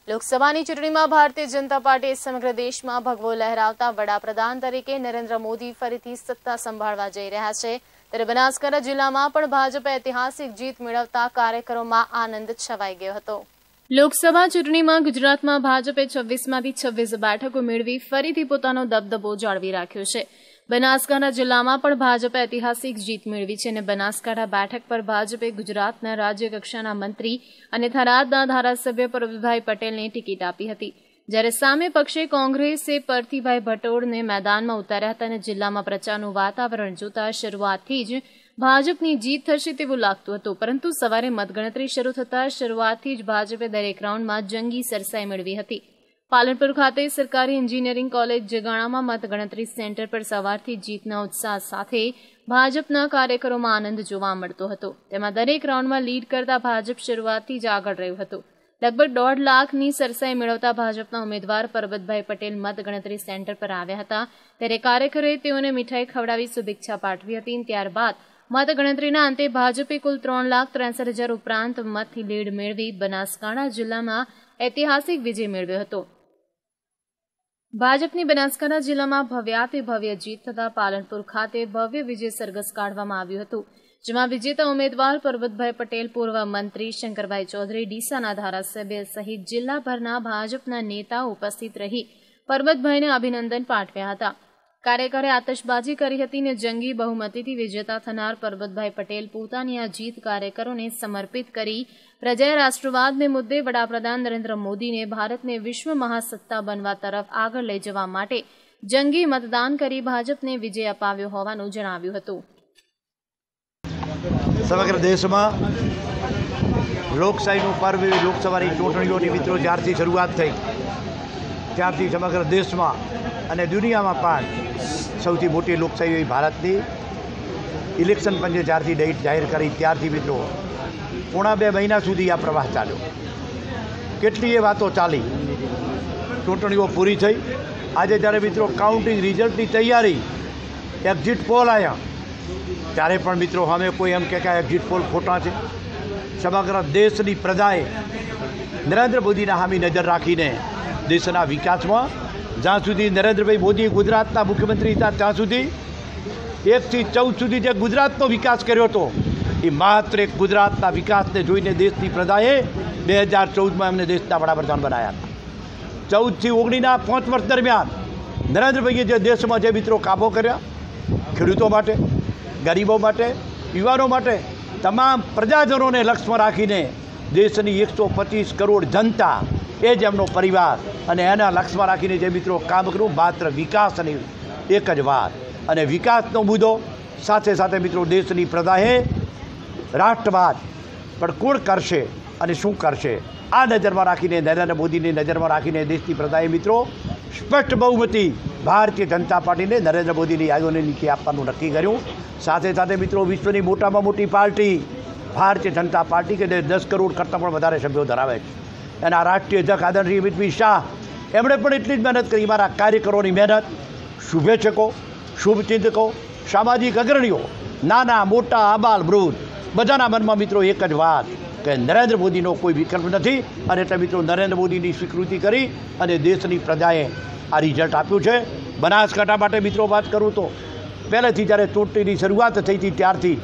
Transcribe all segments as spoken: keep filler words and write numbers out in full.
લોકસભાની ચૂંટણીમાં ભારતીય જનતા પાર્ટીએ સમગ્ર દેશમાં ભગવો લહેરાવતા વડાપ્રધાન તરીકે નરેન્દ્ર મોદી ફરીથી સત્તા સંભાળવા જઈ રહ્યા છે ત્યારે બનાસકાંઠા જિલ્લામાં પણ ભાજપે ઐતિહાસિક જીત મેળવતા કાર્યકરોમાં આનંદ છવાઈ ગયો હતો। લોકસભા ચૂંટણીમાં ગુજરાતમાં ભાજપે છવ્વીસમાંથી છવ્વીસ બેઠકો મેળવી ફરીથી પોતાનો દબદબો જાળવી રાખ્યો છે। બનાસકાંઠા જિલ્લામાં પણ ભાજપે ઐતિહાસિક જીત મેળવી છે અને બનાસકાંઠા બેઠક પર ભાજપે ગુજરાતના રાજ્ય કક્ષાના મંત્રી અને થરાદના ધારાસભ્ય પરબતભાઈ પટેલને ટિકિટ આપી હતી, જ્યારે સામે પક્ષે કોંગ્રેસે પરથીભાઈ ભટોળને મેદાનમાં ઉતાર્યા હતા અને જિલ્લામાં પ્રચારનું વાતાવરણ જોતા શરૂઆતથી જ ભાજપની જીત થશે તેવું લાગતું હતું, પરંતુ સવારે મતગણતરી શરૂ થતાં શરૂઆતથી જ ભાજપે દરેક રાઉન્ડમાં જંગી સરસાઈ મેળવી હતી। પાલનપુર ખાતે સરકારી એન્જિનિયરિંગ કોલેજ જગાણામાં મતગણતરી સેન્ટર પર સવારથી જીતના ઉત્સાહ સાથે ભાજપના કાર્યકરોમાં આનંદ જોવા મળતો હતો। તેમાં દરેક રાઉન્ડમાં લીડ કરતા ભાજપ શરૂઆતથી જ આગળ રહ્યું હતું। લગભગ દોઢ લાખની સરસાઈ મેળવતા ભાજપના ઉમેદવાર પરબતભાઈ પટેલ મતગણતરી સેન્ટર પર આવ્યા હતા, ત્યારે કાર્યકરોએ તેઓને મીઠાઈ ખવડાવી શુભેચ્છા પાઠવી હતી। ત્યારબાદ મતગણતરીના અંતે ભાજપે કુલ ત્રણ લાખ ત્રેસઠ હજાર ઉપરાંત મતથી લીડ મેળવી બનાસકાંઠા જિલ્લામાં ઐતિહાસિક વિજય મેળવ્યો હતો। ભાજપની બનાસકાંઠા જિલ્લામાં ભવ્યાતિ ભવ્ય જીત થતા પાલનપુર ખાતે ભવ્ય વિજય સરઘસ કાઢવામાં આવ્યું હતું, જેમાં વિજેતા ઉમેદવાર પરબતભાઈ પટેલ, પૂર્વ મંત્રી શંકરભાઈ ચૌધરી, ડીસાના ધારાસભ્ય સહિત જિલ્લાભરના ભાજપના નેતાઓ ઉપસ્થિત રહી પરબતભાઈને અભિનંદન પાઠવ્યા હતા। કાર્યકરે આતશબાજી કરી હતી અને જંગી બહુમતીથી વિજેતા થનાર પરબતભાઈ પટેલ પોતાની આ જીત કાર્યકરોને સમર્પિત કરી પ્રજાએ રાષ્ટ્રવાદને મુદ્દે વડાપ્રધાન નરેન્દ્ર મોદીને ભારતને વિશ્વ મહાસત્તા બનવા તરફ આગળ લઈ જવા માટે જંગી મતદાન કરી ભાજપને વિજય અપાવ્યો હોવાનું જણાવ્યું હતું। સમગ્ર દેશમાં લોકશાહીનું પર્વ લોકસભાની ચૂંટણીઓની મિત્રો જ્યારથી શરૂઆત થઈ ત્યારથી સમગ્ર દેશમાં અને દુનિયામાં પણ સૌથી મોટી લોકશાહી ભારતની ઇલેક્શન પંચે જ્યારથી ડેટ જાહેર કરી ત્યારથી મિત્રો પોણા બે મહિના સુધી આ પ્રવાહ ચાલ્યો। કેટલીય વાતો ચાલી, ચૂંટણીઓ પૂરી થઈ, આજે જ્યારે મિત્રો કાઉન્ટિંગ રિઝલ્ટની તૈયારી, એક્ઝિટ પોલ આવ્યા, ત્યારે પણ મિત્રો અમે કોઈ એમ કે એક્ઝિટ પોલ ખોટા છે। સમગ્ર દેશની પ્રજાએ નરેન્દ્ર મોદીના સામે નજર રાખીને દેશના વિકાસમાં જ્યાં સુધી નરેન્દ્રભાઈ મોદી ગુજરાતના મુખ્યમંત્રી હતા ત્યાં સુધી એકથી ચૌદ સુધી જે ગુજરાતનો વિકાસ કર્યો હતો એ માત્ર એક ગુજરાતના વિકાસને જોઈને દેશની પ્રજાએ બે હજાર ચૌદમાં એમને દેશના વડાપ્રધાન બનાવ્યા હતા। ચૌદથી ઓગણીસના પાંચ વર્ષ દરમિયાન નરેન્દ્રભાઈએ જે દેશમાં જે મિત્રો કામો કર્યા, ખેડૂતો માટે, ગરીબો માટે, યુવાનો માટે, તમામ પ્રજાજનોને લક્ષ્યમાં રાખીને દેશની એકસો પચીસ કરોડ જનતા એ જ એમનો પરિવાર અને એના લક્ષ્યમાં રાખીને જે મિત્રો કામ કર્યું, માત્ર વિકાસની એક જ વાત અને વિકાસનો મુદ્દો સાથે સાથે મિત્રો દેશની પ્રજાએ રાષ્ટ્રવાદ પણ કોણ કરશે અને શું કરશે આ નજરમાં રાખીને નરેન્દ્ર મોદીની નજરમાં રાખીને દેશની પ્રજાએ મિત્રો સ્પષ્ટ બહુમતી ભારતીય જનતા પાર્ટીને નરેન્દ્ર મોદીની યાદોને નીચે આપવાનું નક્કી કર્યું। સાથે સાથે મિત્રો વિશ્વની મોટામાં મોટી પાર્ટી ભારતીય જનતા પાર્ટી કે દસ કરોડ કરતાં પણ વધારે સભ્યો ધરાવે છે, એના રાષ્ટ્રીય અધ્યક્ષ આદરણીય અમિત શાહ એમણે પણ એટલી જ મહેનત કરી। મારા કાર્યકરોની મહેનત, શુભેચ્છકો, શુભચિંતકો, સામાજિક અગ્રણીઓ, નાના મોટા આબાલ વૃદ્ધ બધાના મનમાં મિત્રો એક જ વાત કે નરેન્દ્ર મોદીનો કોઈ વિકલ્પ નથી અને એટલે મિત્રો નરેન્દ્ર મોદીની સ્વીકૃતિ કરી અને દેશની પ્રજાએ આ રિઝલ્ટ આપ્યું છે। બનાસકાંઠા માટે મિત્રો વાત કરું તો પહેલેથી જ્યારે ચૂંટણીની શરૂઆત થઈ હતી ત્યારથી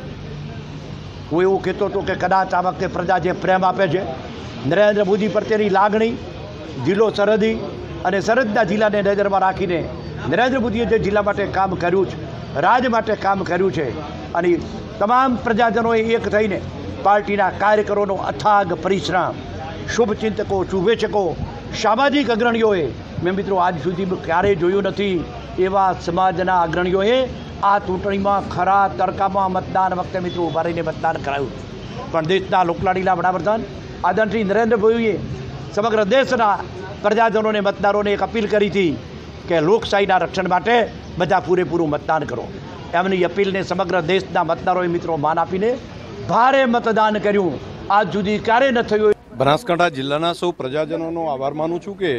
હું એવું કહેતો હતો કે કદાચ આ વખતે પ્રજા જે પ્રેમ આપે છે નરેન્દ્ર મોદી પ્રત્યેની લાગણી, જિલ્લો સરહદી અને સરહદના જિલ્લાને નજરમાં રાખીને નરેન્દ્ર મોદીએ જે જિલ્લા માટે કામ કર્યું છે, રાજ્ય માટે કામ કર્યું છે અને તમામ પ્રજાજનોએ એક થઈને પાર્ટીના કાર્યકરોનો અથાગ પરિશ્રમ, શુભચિંતકો, શુભેચ્છકો, સામાજિક અગ્રણીઓએ મેં મિત્રો આજ સુધી ક્યારેય જોયું નથી એવા સમાજના અગ્રણીઓએ આ ચૂંટણીમાં ખરા તડકામાં મતદાન વખતે મિત્રો ઉભા રહીને મતદાન કરાયું। પણ દેશના લોકલાડીલા વડાપ્રધાન આદરણીય નરેન્દ્ર મોદીએ સમગ્ર દેશના પ્રજાજનોને, મતદારોને એક અપીલ કરી હતી કે લોકશાહીના રક્ષણ માટે બધા પૂરેપૂરું મતદાન કરો। એમની અપીલને સમગ્ર દેશના મતદારોએ મિત્રો માન આપીને ભારે મતદાન કર્યું। આજ સુધી ક્યારેય ન થયું। બનાસકાંઠા જિલ્લાના સૌ પ્રજાજનોનો આભાર માનું છું કે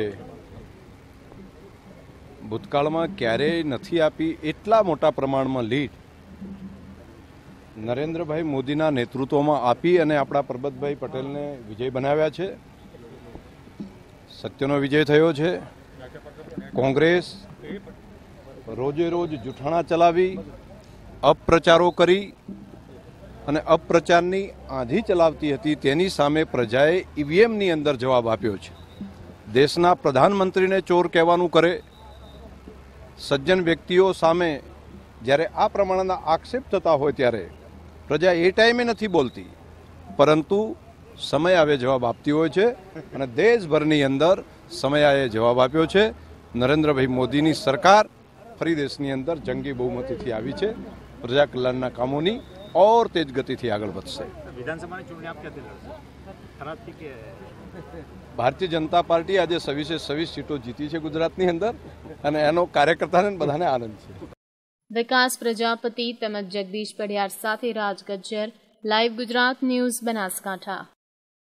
ભૂતકાળમાં ક્યારેય નથી આપી એટલા મોટા પ્રમાણમાં લીડ નરેન્દ્રભાઈ મોદીના નેતૃત્વમાં આપી અને આપણા પરબતભાઈ પટેલને વિજય બનાવ્યા છે। સત્યનો વિજય થયો છે. કોંગ્રેસ રોજે રોજ જૂઠાણા ચલાવી, અપપ્રચારો કરી અને અપપ્રચારની આંધી ચલાવતી હતી, તેની સામે પ્રજાએ ઈવીએમની અંદર જવાબ આપ્યો છે. દેશના પ્રધાનમંત્રીને ચોર કહેવાનું કરે, સજ્જન વ્યક્તિઓ સામે જ્યારે આ પ્રમાણેના આક્ષેપ થતા હોય ત્યારે પ્રજા એ ટાઈમે નથી બોલતી, પરંતુ સમય આવે જવાબ આપતી હોય છે અને દેશભરની અંદર સમયાએ જવાબ આપ્યો છે. નરેન્દ્રભાઈ મોદીની સરકાર ફરી દેશની અંદર જંગી બહુમતીથી આવી છે. પ્રજા કલ્યાણના કામોની ઓર તેજ ગતિથી આગળ વધશે. વિધાનસભાની ચૂંટણી આપ ક્યાંથી લડશો? કે ભારતીય જનતા પાર્ટી આજે છવ્વીસે છવ્વીસ સીટો જીતી છે ગુજરાતની અંદર અને એનો કાર્યકર્તાને બધાને આનંદ છે. વિકાસ પ્રજાપતિ તેમજ જગદીશ પડિયાર સાથે રાજ ગજ્જર, લાઈવ ગુજરાત ન્યૂઝ, બનાસકાંઠા.